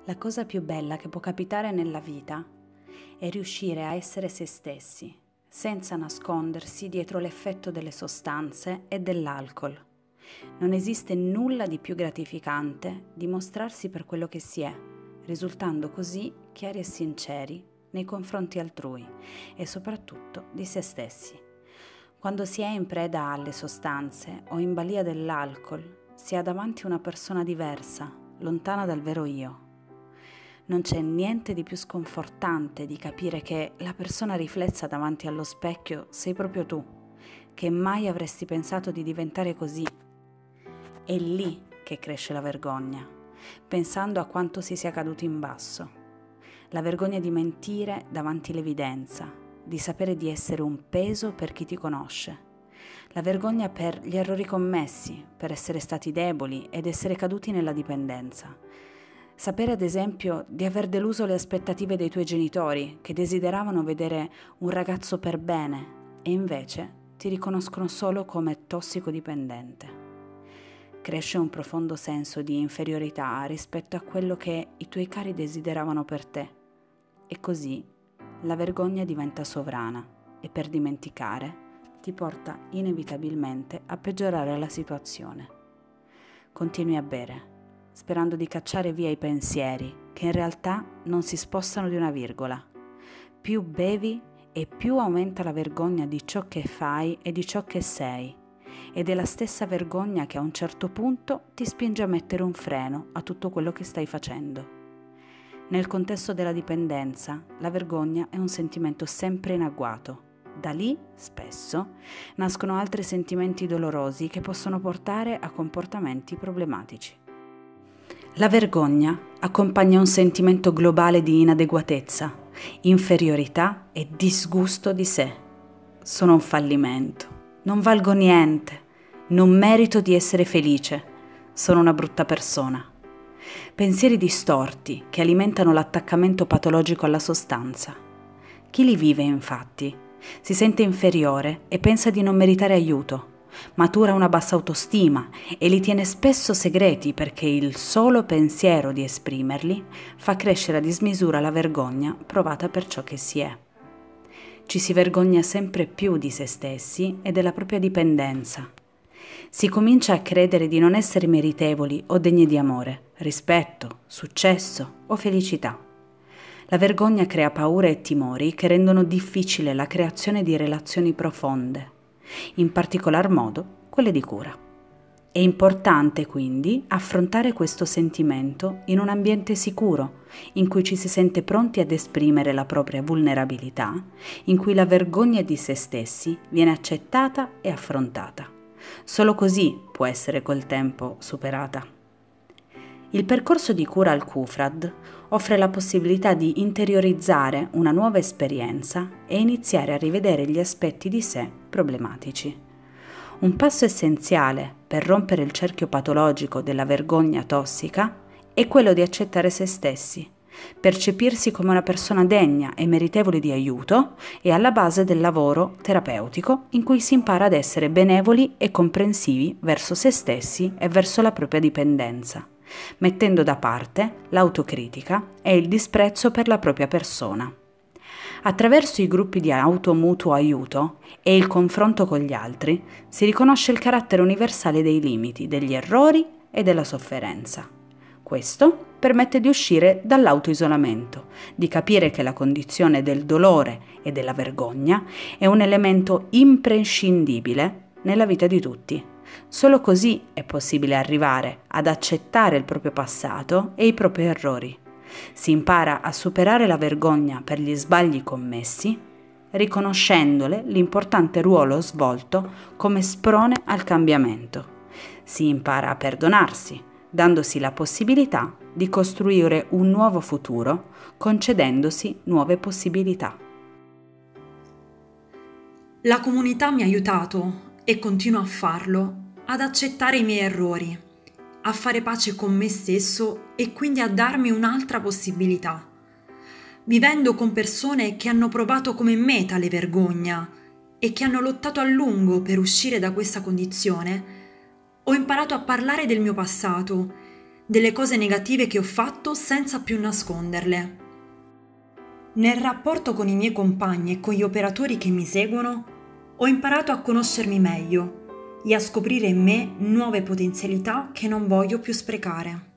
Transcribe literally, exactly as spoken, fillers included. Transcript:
La cosa più bella che può capitare nella vita è riuscire a essere se stessi, senza nascondersi dietro l'effetto delle sostanze e dell'alcol. Non esiste nulla di più gratificante di mostrarsi per quello che si è, risultando così chiari e sinceri nei confronti altrui e soprattutto di se stessi. Quando si è in preda alle sostanze o in balia dell'alcol, si ha davanti una persona diversa, lontana dal vero io. Non c'è niente di più sconfortante di capire che la persona riflessa davanti allo specchio sei proprio tu, che mai avresti pensato di diventare così. È lì che cresce la vergogna, pensando a quanto si sia caduti in basso. La vergogna di mentire davanti all'evidenza, di sapere di essere un peso per chi ti conosce. La vergogna per gli errori commessi, per essere stati deboli ed essere caduti nella dipendenza. Sapere ad esempio di aver deluso le aspettative dei tuoi genitori che desideravano vedere un ragazzo per bene e invece ti riconoscono solo come tossicodipendente. Cresce un profondo senso di inferiorità rispetto a quello che i tuoi cari desideravano per te e così la vergogna diventa sovrana e per dimenticare ti porta inevitabilmente a peggiorare la situazione. Continui a bere, sperando di cacciare via i pensieri che in realtà non si spostano di una virgola. Più bevi e più aumenta la vergogna di ciò che fai e di ciò che sei, ed è la stessa vergogna che a un certo punto ti spinge a mettere un freno a tutto quello che stai facendo. Nel contesto della dipendenza, la vergogna è un sentimento sempre in agguato. Da lì, spesso, nascono altri sentimenti dolorosi che possono portare a comportamenti problematici. La vergogna accompagna un sentimento globale di inadeguatezza, inferiorità e disgusto di sé. Sono un fallimento, non valgo niente, non merito di essere felice, sono una brutta persona. Pensieri distorti che alimentano l'attaccamento patologico alla sostanza. Chi li vive, infatti, si sente inferiore e pensa di non meritare aiuto. Matura una bassa autostima e li tiene spesso segreti perché il solo pensiero di esprimerli fa crescere a dismisura la vergogna provata per ciò che si è. Ci si vergogna sempre più di se stessi e della propria dipendenza. Si comincia a credere di non essere meritevoli o degni di amore, rispetto, successo o felicità. La vergogna crea paure e timori che rendono difficile la creazione di relazioni profonde, in particolar modo quelle di cura. È importante quindi affrontare questo sentimento in un ambiente sicuro, in cui ci si sente pronti ad esprimere la propria vulnerabilità, in cui la vergogna di se stessi viene accettata e affrontata. Solo così può essere col tempo superata. Il percorso di cura al Qufrad offre la possibilità di interiorizzare una nuova esperienza e iniziare a rivedere gli aspetti di sé problematici. Un passo essenziale per rompere il cerchio patologico della vergogna tossica è quello di accettare se stessi, percepirsi come una persona degna e meritevole di aiuto è alla base del lavoro terapeutico in cui si impara ad essere benevoli e comprensivi verso se stessi e verso la propria dipendenza, mettendo da parte l'autocritica e il disprezzo per la propria persona. Attraverso i gruppi di automutuo aiuto e il confronto con gli altri si riconosce il carattere universale dei limiti, degli errori e della sofferenza. Questo permette di uscire dall'autoisolamento, di capire che la condizione del dolore e della vergogna è un elemento imprescindibile nella vita di tutti. Solo così è possibile arrivare ad accettare il proprio passato e i propri errori. Si impara a superare la vergogna per gli sbagli commessi, riconoscendole l'importante ruolo svolto come sprone al cambiamento. Si impara a perdonarsi, dandosi la possibilità di costruire un nuovo futuro, concedendosi nuove possibilità. La comunità mi ha aiutato, e continua a farlo, ad accettare i miei errori, a fare pace con me stesso e quindi a darmi un'altra possibilità. Vivendo con persone che hanno provato come me tale vergogna e che hanno lottato a lungo per uscire da questa condizione, ho imparato a parlare del mio passato, delle cose negative che ho fatto senza più nasconderle. Nel rapporto con i miei compagni e con gli operatori che mi seguono, ho imparato a conoscermi meglio e a scoprire in me nuove potenzialità che non voglio più sprecare.